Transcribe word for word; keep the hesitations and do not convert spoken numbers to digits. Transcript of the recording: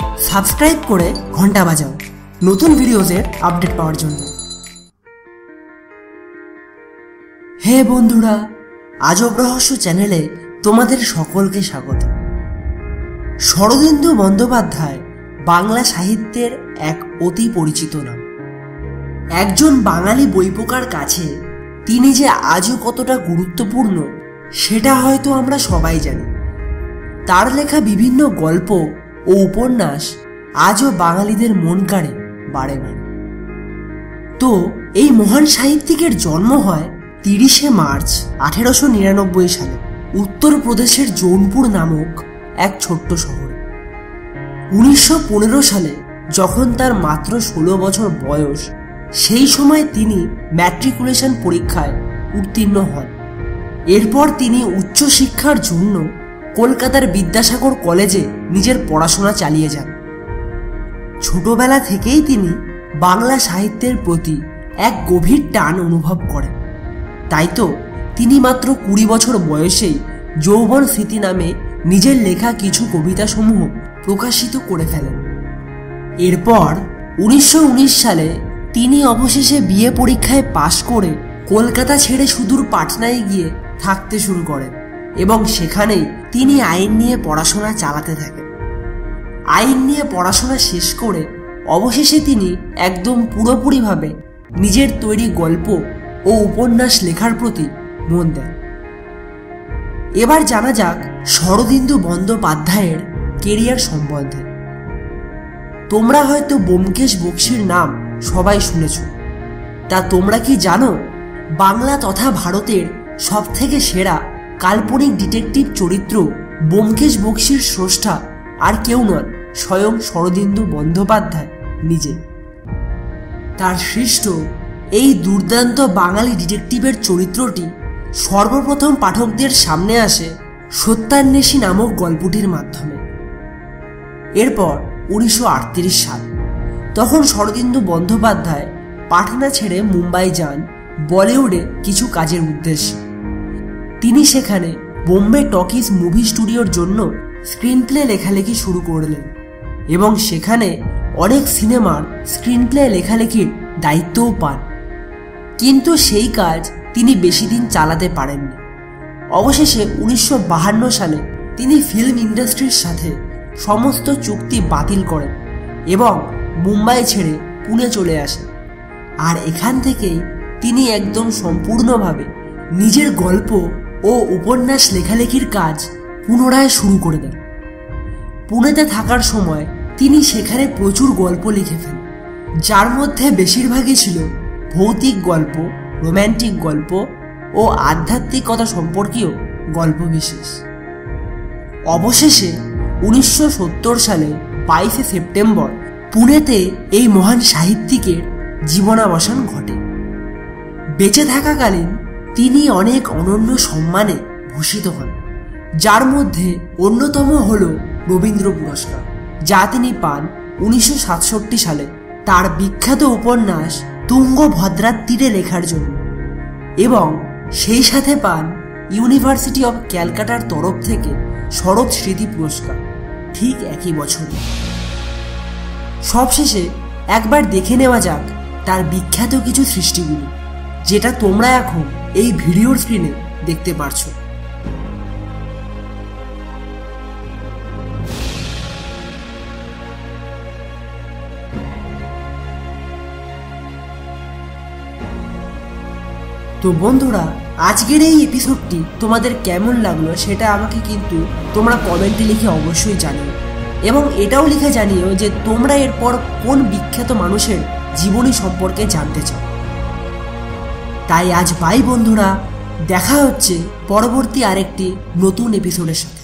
Subscribe করে ঘন্টা বাজাও নতুন ভিডিওসের আপডেট পাওয়ার জন্য। হে বন্ধুরা, আজব রহস্য চ্যানেলে তোমাদের সকলকে স্বাগত। শরদিন্দু বন্দ্যোপাধ্যায় বাংলা সাহিত্যের এক অতি পরিচিত নাম। একজন বাঙালি বইপোকার কাছে তিনি যে আজও কতটা গুরুত্বপূর্ণ সেটা হয়তো আমরা সবাই জানি। তার লেখা বিভিন্ন গল্প ও উপন্যাস আজও বাঙালিদের মন কাড়ে বারে বারে। তো এই মহান সাহিত্যিকের জন্ম হয় তিরিশে মার্চ আঠেরোশো নিরানব্বই সালে উত্তরপ্রদেশের জৌনপুর নামক এক ছোট্ট শহরে। উনিশশো পনেরো সালে যখন তার মাত্র ষোলো বছর বয়স, সেই সময় তিনি ম্যাট্রিকুলেশন পরীক্ষায় উত্তীর্ণ হন। এরপর তিনি উচ্চশিক্ষার জন্য কলকাতার বিদ্যাসাগর কলেজে নিজের পড়াশোনা চালিয়ে যান। ছোটবেলা থেকেই তিনি বাংলা সাহিত্যের প্রতি এক গভীর টান অনুভব করেন। তাই তো তিনি মাত্র কুড়ি বছর বয়সেই যৌবন স্মৃতি নামে নিজের লেখা কিছু কবিতাসমূহ প্রকাশিত করে ফেলেন। এরপর উনিশশো উনিশ সালে তিনি অবশেষে বিএ পরীক্ষায় পাশ করে কলকাতা ছেড়ে সুদূর পাটনায় গিয়ে থাকতে শুরু করেন এবং সেখানেই তিনি আইন নিয়ে পড়াশোনা চালাতে থাকেন। আইন নিয়ে পড়াশোনা শেষ করে অবশেষে তিনি একদম পুরোপুরিভাবে নিজের তৈরি গল্প ও উপন্যাস লেখার প্রতি মন দেন। এবার জানা যাক শরদিন্দু বন্দ্যোপাধ্যায়ের কেরিয়ার সম্বন্ধে। তোমরা হয়তো ব্যোমকেশ বক্সীর নাম সবাই শুনেছ। তা তোমরা কি জানো বাংলা তথা ভারতের সব থেকে সেরা কাল্পনিক ডিটেকটিভ চরিত্র ব্যোমকেশ বক্সীর স্রষ্টা আর কেউ নন, স্বয়ং শরদিন্দু বন্দ্যোপাধ্যায় নিজে। তার সৃষ্ট এই দুর্দান্ত বাঙালি ডিটেকটিভের চরিত্রটি সর্বপ্রথম পাঠকদের সামনে আসে সত্যান্বেষী নামক গল্পটির মাধ্যমে। এরপর উনিশশো আটত্রিশ সাল, তখন শরদিন্দু বন্দ্যোপাধ্যায় পাটনা ছেড়ে মুম্বাই যান বলিউডে কিছু কাজের উদ্দেশ্যে। তিনি সেখানে বোম্বে টকিজ মুভি স্টুডিওর জন্য স্ক্রিন প্লে লেখালেখি শুরু করলেন এবং সেখানে অনেক সিনেমার স্ক্রিন প্লে লেখালেখির দায়িত্বও পান। কিন্তু সেই কাজ তিনি বেশি দিন চালাতে পারেননি। অবশেষে উনিশশো বাহান্ন সালে তিনি ফিল্ম ইন্ডাস্ট্রির সাথে সমস্ত চুক্তি বাতিল করেন এবং মুম্বাই ছেড়ে পুনে চলে আসেন। আর এখান থেকেই তিনি একদম সম্পূর্ণভাবে নিজের গল্প ও উপন্যাস লেখালেখির কাজ পুনরায় শুরু করে দেন। পুনেতে থাকার সময় তিনি সেখানে প্রচুর গল্প লিখে ফেলেন, যার মধ্যে বেশিরভাগই ছিল ভৌতিক গল্প, রোম্যান্টিক গল্প ও আধ্যাত্মিকতা সম্পর্কীয় গল্প বিশেষ। অবশেষে উনিশশো সত্তর সালে বাইশে সেপ্টেম্বর পুনেতে এই মহান সাহিত্যিকের জীবনাবসান ঘটে। বেঁচে থাকাকালীন তিনি অনেক অনন্য সম্মানে ভূষিত হন, যার মধ্যে অন্যতম হল রবীন্দ্র পুরস্কার, যা তিনি পান উনিশশো সাতষট্টি সালে তার বিখ্যাত উপন্যাস তুঙ্গভদ্রার তীরে লেখার জন্য, এবং সেই সাথে পান ইউনিভার্সিটি অব ক্যালকাটার তরফ থেকে শরৎ স্মৃতি পুরস্কার ঠিক একই বছরে। সবশেষে একবার দেখে নেওয়া যাক তার বিখ্যাত কিছু সৃষ্টিগুলো, যেটা তোমরা এখন এই ভিডিওর স্ক্রিনে দেখতে পারছো। তো বন্ধুরা, আজকের এই এপিসোডটি তোমাদের কেমন লাগলো সেটা আমাকে কিন্তু তোমরা কমেন্টে লিখে অবশ্যই জানিও, এবং এটাও লিখে জানিও যে তোমরা এরপর কোন বিখ্যাত মানুষের জীবনী সম্পর্কে জানতে চাও। তাই আজ বাই বন্ধুরা, দেখা হচ্ছে পরবর্তী আরেকটি নতুন এপিসোডের সাথে।